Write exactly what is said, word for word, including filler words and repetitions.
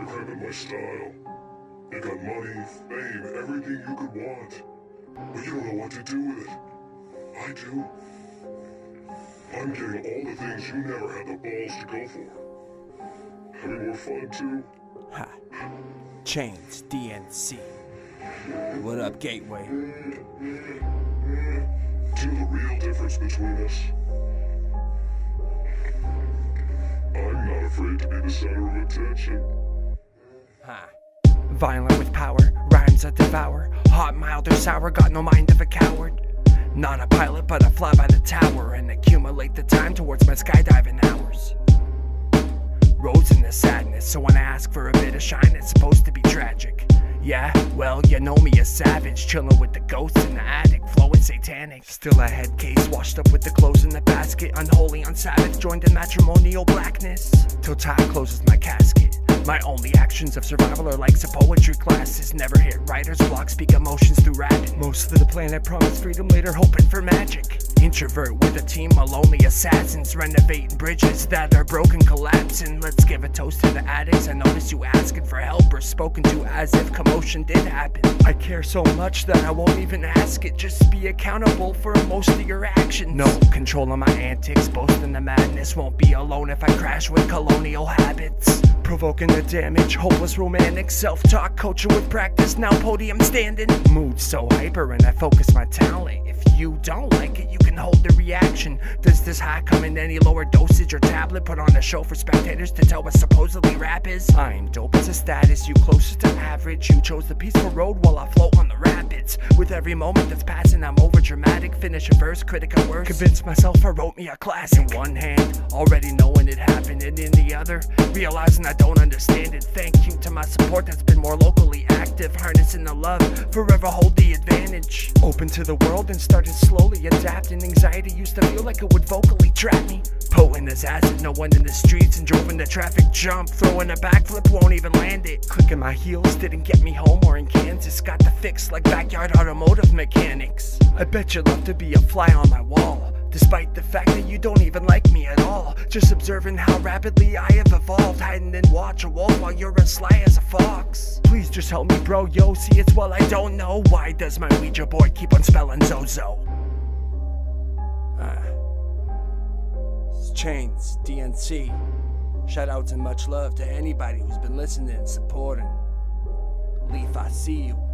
You're cramping my style. You got money, fame, everything you could want. But you don't know what to do with it. I do. I'm getting all the things you never had the balls to go for. Having more fun too. Ha. Chainz D N C. What up, Gateway? To the real difference between us. I'm not afraid to be the center of attention. Ha. Violent with power, rhymes that devour. Hot, mild, or sour, got no mind of a coward. Not a pilot, but I fly by the tower and accumulate the time towards my skydiving hours. Roads in the sadness, so when I ask for a bit of shine, it's supposed to be tragic. Yeah, well, you know me, a savage, chillin' with the ghosts in the attic, flowing satanic. Still a head case, washed up with the clothes in the basket, unholy on Sabbath, joined in matrimonial blackness. Till time closes my casket. My only actions of survival are like some poetry classes. Never hit writer's block, speak emotions through rapping. Most of the planet promised freedom, later hoping for magic. Introvert with a team of lonely assassins, renovating bridges that are broken, collapsing. Let's give a toast to the addicts. I notice you asking for help or spoken to as if commotion did happen. I care so much that I won't even ask it. Just be accountable for most of your actions. No control on my antics, boasting the madness. Won't be alone if I crash with colonial habits. Provoking the damage, hopeless romantic, self-talk, culture with practice, now podium standing. Mood so hyper and I focus my talent. If you don't like it, you can hold the reaction. Does this high come in any lower dosage or tablet? Put on a show for spectators to tell what supposedly rap is? I'm dope as a status, you closer to average. You chose the peaceful road while I float on the rapids. With every moment that's passing, I'm over dramatic. Finish a verse, critic at worst. Convince myself I wrote me a classic. In one hand, already knowing it happened, and in the other, realizing I don't understand it. Thank you to my support that's been more locally active. Harnessing the love, forever hold the advantage. Open to the world and started slowly adapting. Anxiety used to feel like it would vocally trap me. Potent as acid, no one in the streets, and drove in the traffic jump. Throwing a backflip, won't even land it. Clicking my heels didn't get me home or in Kansas. Got the fix like backyard automotive mechanics. I bet you'd love to be a fly on my wall, despite the fact that you don't even like me at all. Just observing how rapidly I have evolved, hiding and watch a wolf while you're as sly as a fox. Please just help me, bro, yo, see it's well I don't know. Why does my Ouija board keep on spelling Zozo? Uh, it's Chainz D N C. Shout outs and much love to anybody who's been listening and supporting. Leaf, I see you.